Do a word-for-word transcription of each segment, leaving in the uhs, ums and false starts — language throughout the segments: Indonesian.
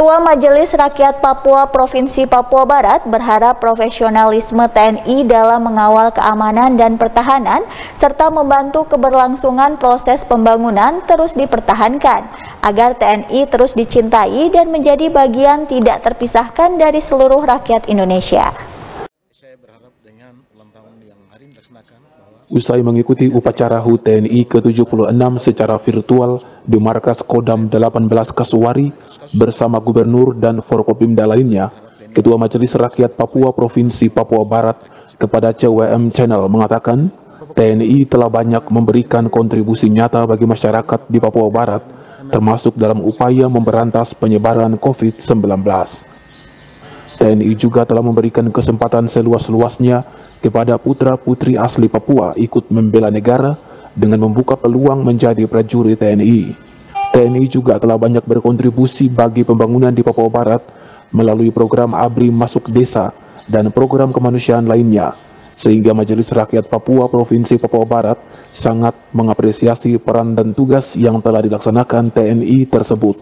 Ketua Majelis Rakyat Papua Provinsi Papua Barat berharap profesionalisme T N I dalam mengawal keamanan dan pertahanan serta membantu keberlangsungan proses pembangunan terus dipertahankan agar T N I terus dicintai dan menjadi bagian tidak terpisahkan dari seluruh rakyat Indonesia. Saya berharap dengan ulang tahun yang hari ini dilaksanakan bahwa usai mengikuti upacara H U T T N I ke tujuh puluh enam secara virtual di Markas Kodam delapan belas Kasuari bersama Gubernur dan Forkopimda lainnya, Ketua Majelis Rakyat Papua Provinsi Papua Barat kepada C W M Channel mengatakan T N I telah banyak memberikan kontribusi nyata bagi masyarakat di Papua Barat, termasuk dalam upaya memberantas penyebaran COVID sembilan belas. T N I juga telah memberikan kesempatan seluas-luasnya kepada putra-putri asli Papua ikut membela negara dengan membuka peluang menjadi prajurit T N I. T N I juga telah banyak berkontribusi bagi pembangunan di Papua Barat melalui program ABRI Masuk Desa dan program kemanusiaan lainnya, sehingga Majelis Rakyat Papua Provinsi Papua Barat sangat mengapresiasi peran dan tugas yang telah dilaksanakan T N I tersebut.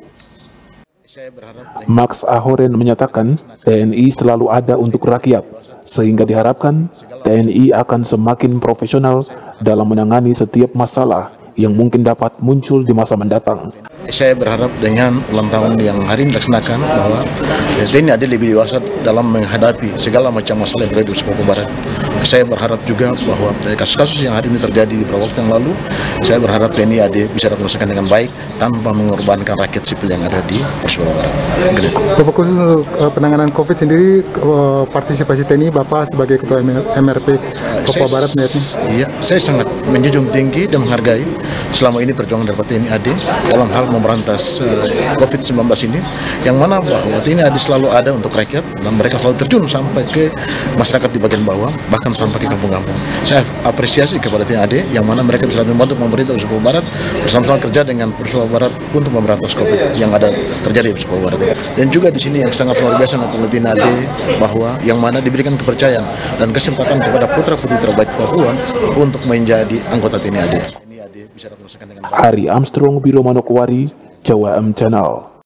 Max Ahoren menyatakan T N I selalu ada untuk rakyat, sehingga diharapkan T N I akan semakin profesional dalam menangani setiap masalah yang mungkin dapat muncul di masa mendatang. Saya berharap dengan ulang tahun yang hari ini dilaksanakan bahwa T N I ada lebih dewasa dalam menghadapi segala macam masalah yang terjadi di Papua Barat. Saya berharap juga bahwa kasus-kasus yang hari ini terjadi di beberapa waktu yang lalu, saya berharap T N I A D bisa dilaksanakan dengan baik tanpa mengorbankan rakyat sipil yang ada di Papua Barat. Bapak khusus untuk penanganan COVID sendiri, partisipasi T N I Bapak sebagai Ketua M R P Papua Barat melihatnya? Iya, saya sangat menjunjung tinggi dan menghargai selama ini perjuangan dari T N I A D dalam hal memberantas uh, COVID sembilan belas ini, yang mana bahwa T N I A D selalu ada untuk rakyat dan mereka selalu terjun sampai ke masyarakat di bagian bawah, bahkan sampai ke kampung-kampung. Saya apresiasi kepada T N I A D yang mana mereka bisa membantu pemerintah di Papua Barat bersama-sama kerja dengan Papua Barat untuk memberantas COVID yang ada terjadi di Papua Barat. Dan juga di sini yang sangat luar biasa untuk T N I A D bahwa yang mana diberikan kepercayaan dan kesempatan kepada putra-putri terbaik Papua untuk menjadi anggota T N I A D. Hari Armstrong, Biro Manokwari, C W M Channel.